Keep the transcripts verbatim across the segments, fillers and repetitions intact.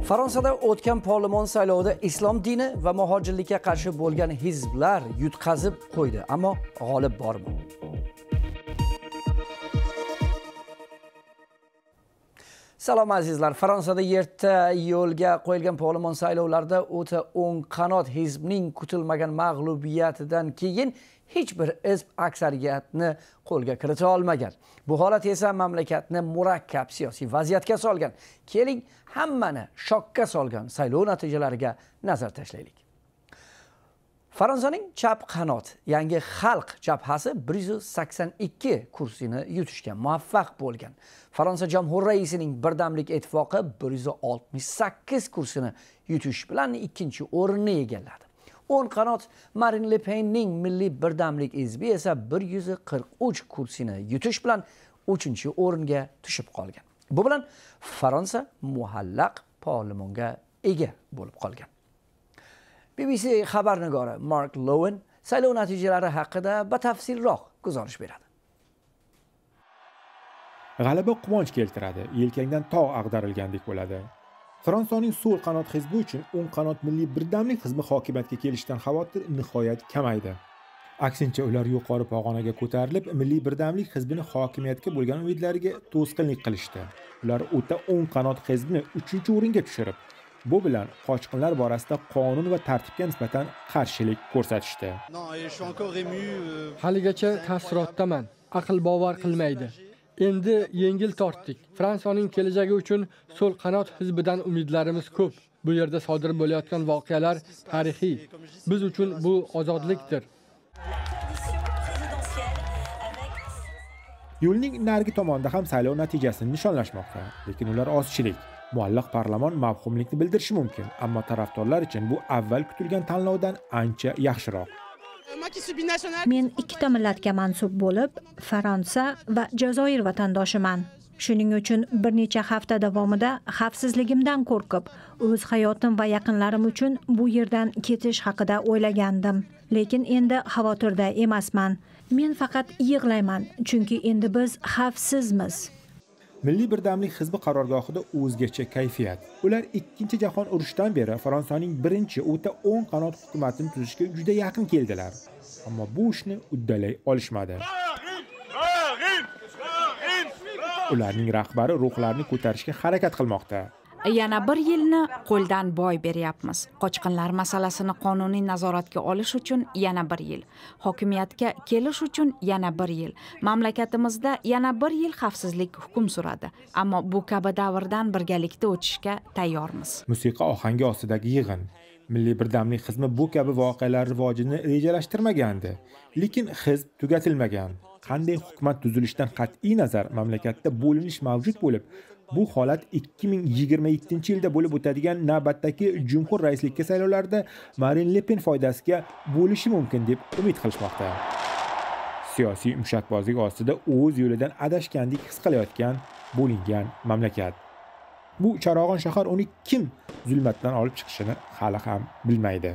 Fransiyada o'tgan parlamon saylovida islom dini va muhojirlikka qarshi bo'lgan hizblar yutqazib qo'ydi, ammo g'olib bormi? Salom azizlar, Fransiyada erta yo'lga qo'yilgan parlamon saylovlarida o'ta o'ng qanot hizbning kutilmagan mag'lubiyatidan keyin hech bir hizb aksariyatni qo'lga kirita olmagan. Bu holat esa mamlakatni murakkab siyosiy vaziyatga solgan. Keling, hammani shokka solgan saylov natijalariga nazar tashlaylik. Fransiyaning chap qanot yangi xalq jabhasi bir yuz sakson ikki kursini yutishga muvaffaq bo'lgan. Fransiya jamhur raisining birdamlik ittifoqi bir yuz oltmish sakkiz kursini yutish bilan ikkinchi o'rinni egalladi. o'n qanot Marine Le Penning milliy birdamlik hizbi esa bir yuz qirq uch kursini yutish bilan uchinchi o'ringa tushib qolgan. Bu bilan Fransiya muhallaq parlamonga ega bo'lib qolgan. B B C xabarnigori Mark Lowen saylov natijalari haqida batafsilroq guzarish beradi. G'alaba quvonch keltiradi, yelkangdan tog' ag'darilgandek bo'ladi. Fransiyaning so'l qanot hizbi uchun o'ng qanot milliy birdamlik hizbi hokimiyatga kelishdan xavotir nihoyat kamaydi. Aksincha, ular yuqori pog'onaga ko'tarilib, milliy birdamlik hizbini hokimiyatga bo'lgan umidlariga to'sqinlik qilishdi. Ular o'ta o'ng qanot hizbini uchinchi o'ringa tushirib, bu bilan qochqinlar borasida qonun va tartibga nisbatan qarshilik ko'rsatishdi. Haligacha taassurotdaman, aql bovar qilmaydi. Endi yengil tortdik. Fransiyaning kelajagi uchun so'l qanot hizbidan umidlarimiz ko'p. Bu yerda sodir bo'layotgan voqealar tarixiy. Biz uchun bu ozodlikdir. Yo'lning narigi tomonida ham saylov natijasini nishonlashmoqda, lekin ular ozchilik. Muallaq parlament mavhumlikni bildirishi mumkin, ammo tarafdorlar uchun bu avval kutilgan tanlovdan ancha yaxshiroq. Men ikkita millatga mansub bo'lib, Fransiya va Jazoir vatandoshiman. Shuning uchun bir necha hafta davomida xavfsizligimdan qo'rqib, o'z hayotim va yaqinlarim uchun bu yerdan ketish haqida o'ylagandim. Lekin endi xavotirda emasman. Men faqat yig'layman, chunki endi biz xavfsizmiz. Milliy birdamlik hizbi qarorgohida o'zgacha kayfiyat. Ular ikkinchi jahon urushidan beri Fransiyaning birinchi o'ta o'ng qanot hukumatini tuzishga juda yaqin keldilar. Ammo bu ishni uddalay olishmadi. Ularning rahbari ruhlarni ko'tarishga harakat qilmoqda. Yana bir yilni qo'ldan boy beryapmiz. Qochqinlar masalasini qonuniy nazoratga olish uchun yana bir yil. Hokimiyatga kelish uchun yana bir yil. Mamlakatimizda yana bir yil xavfsizlik hukm suradi. Ammo bu kabi davrdan birgalikda o'tishga tayyormiz. Musiqa ohangi ostidagi yig'in. Milliy birdamlik hizbi bu kabi voqealar rivojini rejalashtirmagandi, lekin hizb tugatilmagan. Qanday hukumat tuzilishidan qat'iy nazar mamlakatda bo'linish mavjud bo'lib, bu holat ikki ming yigirma yettinchi yilda bo'lib o'tadigan navbatdagi jumhur raislikka saylovlarida Marine Le Pen foydasiga bo'lishi mumkin deb umid qilishmoqda. Siyosiy mushakbozlik ostida o'z yo'lidan adashgandek his qilayotgan bo'lingan mamlakat. Bu charog'on shahar uni kim zulmatdan olib chiqishini hali ham bilmaydi.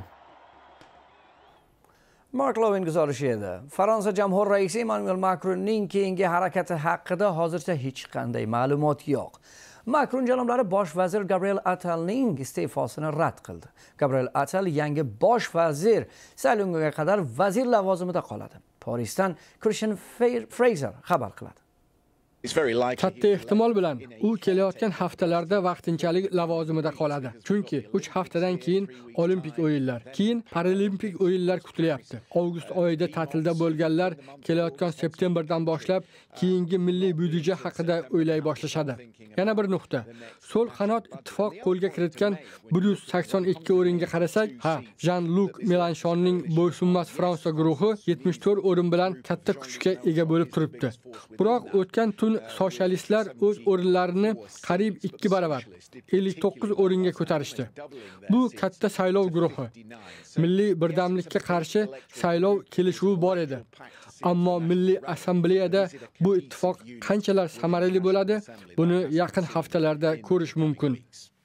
Mark Lowen guzarishi edi. Fransiya jamhur raisi Emmanuel Macronning keyingi harakati haqida hozircha hech qanday ma'lumot yo'q. Macron janoblari bosh vazir Gabriel Attalning iste'fosini rad qildi. Gabriel Attal yangi bosh vazir saylovga qadar vazir lavozimida qoladi. Parisdan Christian Fraser xabar qiladi. Katta ehtimol bilan u kelayotgan haftalarda vaqtinchalik lavozimida qoladi. Chunki uch haftadan keyin Olimpik o'yinlar, keyin Paralimpik o'yinlar kutilyapti. Avgust oyida ta'tilda bo'lganlar kelayotgan septemberdan boshlab keyingi milliy byudjet haqida o'ylay boshlashadi. Yana bir nuqta. So'l qanot ittifoq qo'lga kiritgan bir yuz sakson ikki o'ringa qarasak, ha, Jean-Luc Mélenchonning bo'ysunmas Fransiya guruhi yetmish to'rt o'rin bilan katta kuchga ega bo'lib turibdi. Biroq o'tgan tun sotsialistlar o'z o'rinlarini qariyb ikki baravar, ellik to'qqiz o'ringa ko'tarishdi. Bu katta saylov guruhi. Milliy birdamlikka qarshi saylov kelishuvi bor edi. Ammo Milliy assambleyada bu ittifoq qanchalar samarali bo'ladi, buni yaqin haftalarda ko'rish mumkin.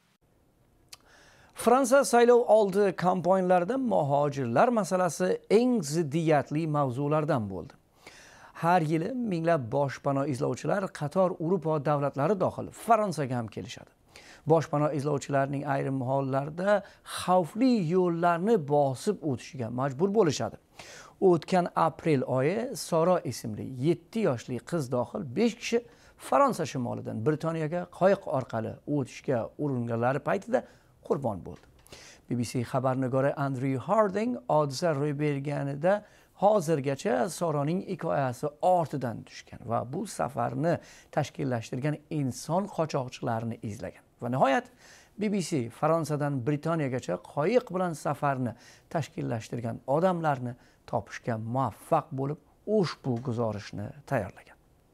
Fransiya saylov oldi kampaniyalarida muhojirlar masalasi eng ziddiyatli mavzulardan bo'ldi. Har yili minglab boshpana izlovchilar qator Yevropa davlatlari dohil Fransiyaga ham kelishadi. boshpanoh izlovchilarning ayrim hollarda xavfli yo'llarni bosib o'tishiga majbur bo'lishadi. O'tgan aprel oyi Soro ismli yetti yoshli qiz dohil besh kishi Fransiya shimolidan Britaniyaga qayiq orqali o'tishga uringanlari paytida qurbon bo'ldi. B B C xabarnigori Andrew Harding hodisa ro'y berganida hozirgacha Soroning hikoyasi ortidan tushgan va bu safarni tashkillashtirgan inson qochoqchilarini izlagan. Va nihoyat B B C Fransiyadan Britaniyagacha qayiq bilan safarni tashkillashtirgan odamlarni topishga muvaffaq bo'lib, ushbu guzarishni tayyorlagan.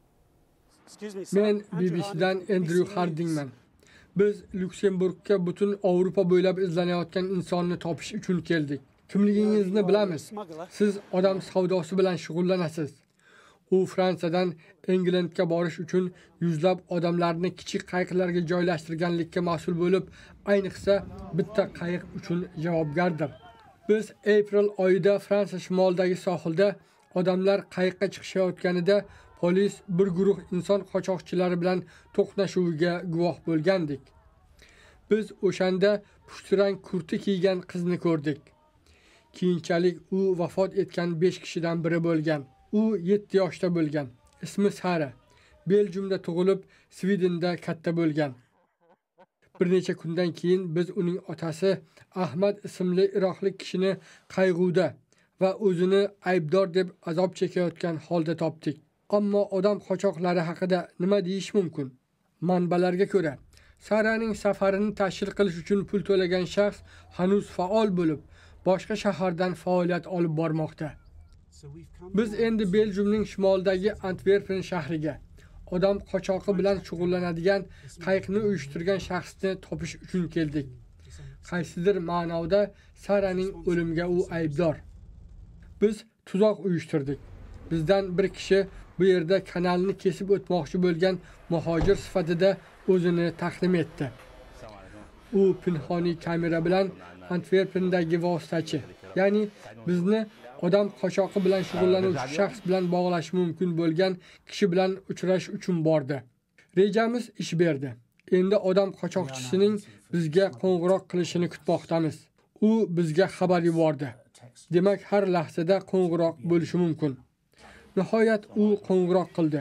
Men B B C'dan Andrew Hardingman. Biz Luksemburgga butun Yevropa bo'ylab izlanayotgan insonni topish uchun keldik. Kimligingizni bilamiz. Siz odam savdosi bilan shug'ullanasiz. U Fransiyadan Englandga borish uchun yuzlab odamlarni kichik qayiqlarga joylashtirganlikka mas'ul bo'lib, ayniqsa bitta qayiq uchun javobgardir. Biz aprel oyida Fransiya shimolidagi sohilda odamlar qayiqqa chiqishayotganida polis bir guruh inson qochoqchilari bilan to'qnashuviga guvoh bo'lgandik. Biz o'shanda pushtirang kurti kiygan qizni ko'rdik. Keyinchalik u vafot etgan besh kishidan biri bo'lgan. U yetti yoshda bo'lgan. Ismi Sara. Beljumda tug'ilib, Svidenda katta bo'lgan. Bir necha kundan keyin biz uning otasi Ahmad ismli iroqlik kishini qayg'uda va o'zini aybdor deb azob chekayotgan holda topdik. Ammo odam qochoqlari haqida nima deyish mumkin? Manbalarga ko'ra, Saraning safarini tashkil qilish uchun pul to'lagan shaxs hanuz faol bo'lib, boshqa shahardan faoliyat olib bormoqda. Biz endi Beljumning shimolidagi Antwerpen shahriga odam qochoqi bilan shug'ullanadigan qayiqni uyushtirgan shaxsni topish uchun keldik. Qaysidir ma'noda Saraning o'limiga u aybdor. Biz tuzoq uyushtirdik. Bizdan bir kishi bu yerda kanalni kesib o'tmoqchi bo'lgan muhojir sifatida o'zini taqdim etdi. U pinhoniy kamera bilan Antwerpendagi vositachi, ya'ni bizni odam qochoqi bilan shug'ullanuvchi shaxs bilan bog'lash mumkin bo'lgan kishi bilan uchrashish uchun bordi. Rejamiz ish berdi. Endi odam qochoqchisining bizga qo'ng'iroq qilishini kutmoqdamiz. U bizga xabar yubordi. Demak, har lahzada qo'ng'iroq bo'lishi mumkin. Nihoyat u qo'ng'iroq qildi.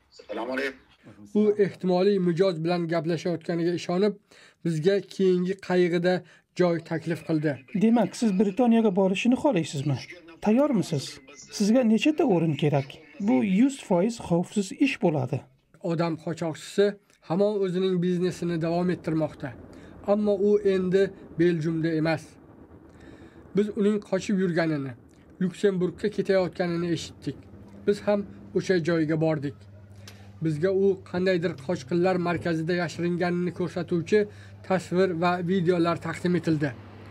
U ehtimoliy mijoz bilan gaplashayotganiga ishonib, bizga keyingi qayig'ida joy taklif qildi. Demak, siz Britaniyaga borishni xohlaysizmi? Tayyormisiz? Sizga nechta o'rin kerak? Bu yuz foiz xavfsiz ish bo'ladi. Odam qochoqchisi hamon o'zining biznesini davom ettirmoqda. Ammo u endi Beljumda emas. Biz uning qochib yurganini, Luksemburgga ketayotganini eshitdik. Biz ham o'sha joyga bordik. Bizga u qandaydir qochqinlar markazida yashiringanini ko'rsatuvchi tasvir va videolar taqdim etildi.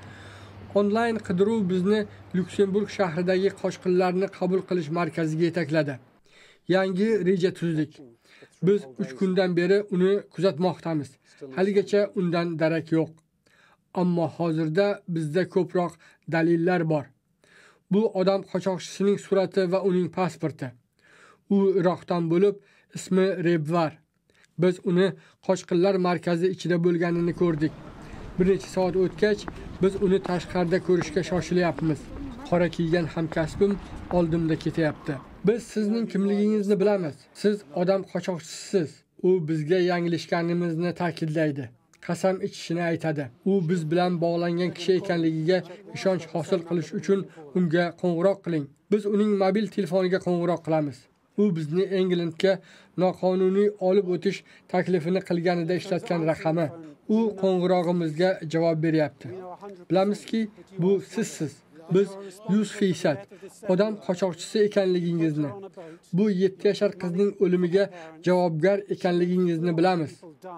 Onlayn qidiruv bizni Luksemburg shahridagi qochqinlarni qabul qilish markaziga yetakladi. Yangi reja tuzdik. Biz uch kundan beri uni kuzatmoqdamiz. Haligacha undan darak yo'q. Ammo hozirda bizda ko'proq dalillar bor. Bu odam qochoqchisining surati va uning pasporti. U Iroqdan bo'lib, ismi Rebvar. Biz uni qochqinlar markazi ichida bo'lganini ko'rdik. Bir necha soat o'tgach, biz uni tashqarida ko'rishga shoshilyapmiz. Qora kiygan hamkasbim oldimda ketyapti. Biz sizning kimligingizni bilamiz. Siz odam qochoqchisiz. U bizga yanglishganimizni ta'kidlaydi. Qasam ichishini aytadi. U biz bilan bog'langan kishi ekanligiga ishonch hosil qilish uchun unga qo'ng'iroq qiling. Biz uning mobil telefoniga qo'ng'iroq qilamiz. U bizni Englandga noqonuniy olib o'tish taklifini qilganida ishlatgan raqami. U qo'ng'irog'imizga javob beryapti. Bilamizki, bu sizsiz. Biz yuz foiz odam qochoqchisi ekanligingizni, bu yetti yashar qizning o'limiga javobgar ekanligingizni bilamiz.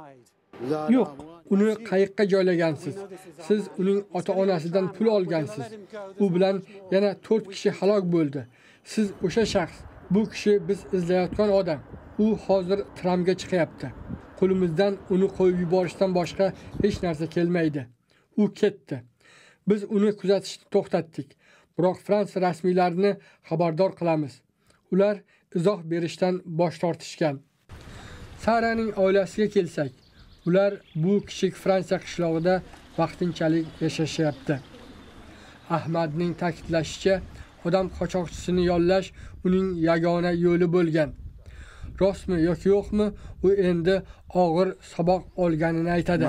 Yo'q, uni qayiqqa joylagansiz. Siz uning ota-onasidan pul olgansiz. U bilan yana to'rt kishi halok bo'ldi. Siz o'sha shaxs. Bu kishi biz izlayotgan odam. U hozir tramga chiqyapti. Qo'limizdan uni qo'yib yuborishdan boshqa hech narsa kelmaydi. U ketdi. Biz uni kuzatishni to'xtatdik. Biroq Fransiya rasmiylarini xabardor qilamiz. Ular izoh berishdan bosh tortishgan. Saraning oilasiga kelsak, Ular bu kichik Fransiya qishlog'ida vaqtinchalik yashashyapti. Ahmadning ta'kidlashicha, odam qochoqchisini yollash uning yagona yo'li bo'lgan. Rostmi yoki yo'qmi, u endi og'ir saboq olganini aytadi.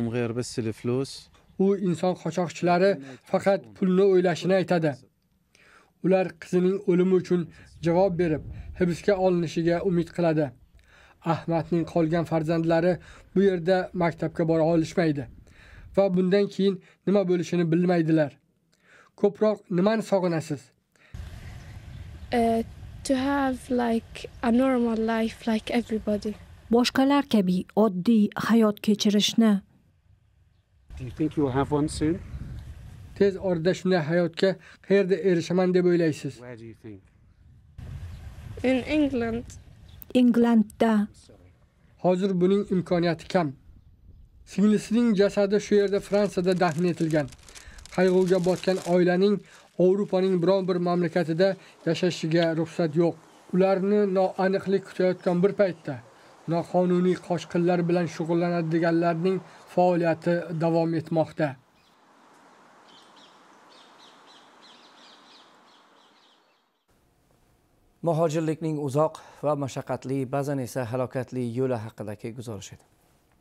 U inson qochoqchilari faqat pulni o'ylashini aytadi. Ular qizining o'limi uchun javob berib, hibsga olinishiga umid qiladi. Ahmadning qolgan farzandlari bu yerda maktabga bora olishmaydi va bundan keyin nima bo'lishini bilmaydilar. Ko'proq nimani sog'inasiz? Uh, to have like a normal life like everybody. Boshqalar kabi oddiy hayot kechirishni. Do you think you will have one soon? Tez orada shunday hayotga qayerda erishaman deb o'ylaysiz? Where do you think? In England. Englandda. Hozir buning imkoniyati kam. Singlisining jasadi shu yerda Fransiyada dafn etilgan. Qayg'uga botgan oilaning Yevropaning biron bir mamlakatida yashashiga ruxsat yo'q. Ularni noaniqlik kutayotgan bir paytda noqonuniy qochqinlar bilan shug'ullanadiganlarning faoliyati davom etmoqda. Muhojirlikning uzoq va mashaqqatli, ba'zan esa halokatli yo'li haqidagi guzarish edi.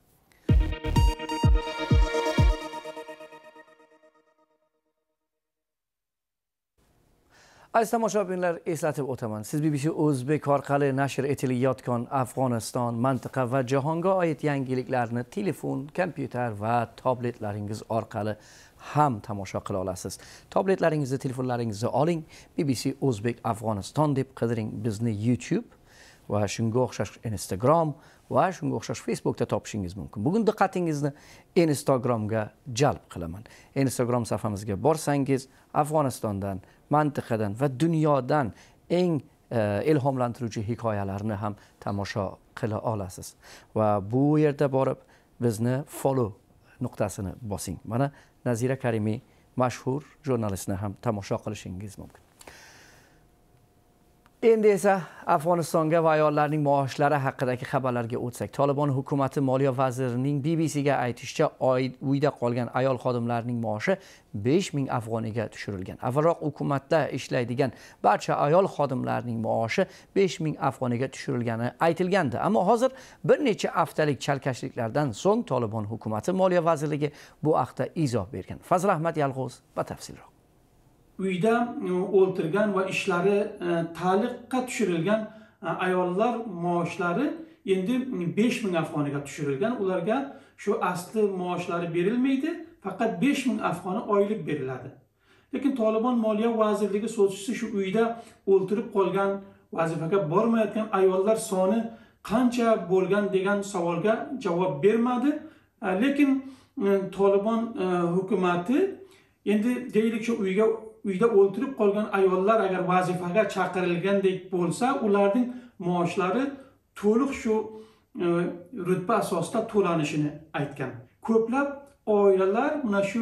Aziz tomoshabinlar, eslatib o'taman. Siz B B C O'zbek orqali nashr etilayotgan Afg'oniston, mantiqa va jahonga oid yangiliklarni telefon, kompyuter va tabletlaringiz orqali ham tomosha qila olasiz. Tabletlaringizni, telefonlaringizni oling, B B C O'zbek Afg'oniston deb qidiring. Bizni YouTube va shunga o'xshash Instagram va shunga o'xshash Facebookda topishingiz mumkin. Bugun diqqatingizni Instagramga jalb qilaman. Instagram sahifamizga borsangiz, Afg'onistondan, mantiqadan va dunyodan eng ilhomlantiruvchi hikoyalarni ham tomosha qila olasiz. Va bu yerda borib bizni follow nuqtasini bosing. Mana Nazira Karimiy mashhur jurnalistni ham tomosha qilishingiz mumkin. Endi esa Afg'onistonga va ayollarning maoshlari haqidagi xabarlarga o'tsak, Tolibon hukumati moliya vazirining B B C ga aytishicha, uyda qolgan ayol xodimlarning maoshi besh ming afg'oniga tushirilgan. Avvalroq hukumatda ishlaydigan barcha ayol xodimlarning maoshi besh ming afg'oniga tushirilgani aytilgandi. Ammo hozir bir necha haftalik chalkashliklardan so'ng Tolibon hukumati moliya vazirligi bu haqda izoh bergan. Fazil Ahmad Yalg'oz batafsilroq. Uyda o'ltirgan va ishlari ta'liqqa tushirilgan ayollar maoshlari endi besh ming afg'oniga tushirilgan. Ularga shu asli maoshlari berilmaydi, faqat besh ming afg'oni oylik beriladi. Lekin Tolibon moliya vazirligi so'zchisi shu uyda o'ltirib qolgan, vazifaga bormayotgan ayollar soni qancha bo'lgan degan savolga javob bermadi. Lekin Tolibon hukumati endi deylik shu uyga uyda o'ltirib qolgan ayollar agar vazifaga chaqirilgandek bo'lsa, ularning maoshlari to'liq shu rutba asosida to'lanishini aytgan. Ko'plab oilalar mana shu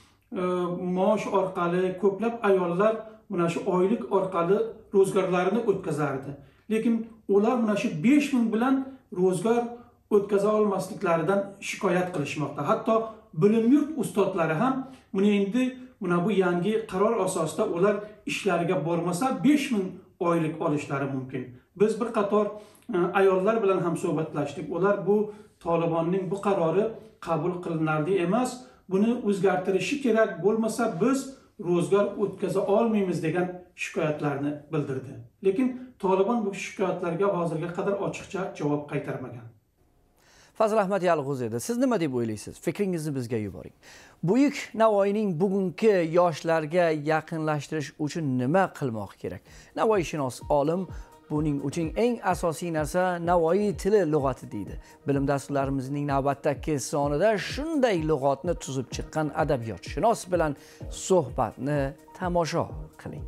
maosh orqali, ko'plab ayollar mana shu oylik orqali ro'zg'orlarini o'tkazardi. Lekin ular mana shu besh ming bilan ro'zg'or o'tkaza olmasliklaridan shikoyat qilishmoqda. Hatto bilim yurt ustozlari ham buni endi Buna bu yangi qaror asosida ular ishlariga bormasa besh ming oylik olishlari mumkin. Biz bir qator ayollar bilan ham suhbatlashdik. Ular bu Tolibonning bu qarori qabul qilinarli emas, buni o'zgartirishi kerak, bo'lmasa biz ro'zg'or o'tkaza olmaymiz degan shikoyatlarni bildirdi. Lekin Tolibon bu shikoyatlarga hozirga qadar ochiqcha javob qaytarmagan. Fazil Ahmad Yalg'oz edi. Siz nima deb o'ylaysiz? Fikringizni bizga yuboring. Buyuk Navoiyning bugungi yoshlarga yaqinlashtirish uchun nima qilmoq kerak? Navoiyshunos olim buning uchun eng asosiy narsa Navoiy tili lug'ati deydi. Bilim dasturlarimizning navbatdagi sonida shunday lug'atni tuzib chiqqan adabiyotshunos bilan suhbatni tomosha qiling.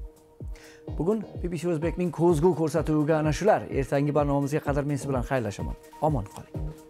Bugun B B C O'zbekning ko'zgu ko'rsatuviga ana shular. Ertangi barnomamizga qadar men siz bilan xayrlashaman. Omon qoling.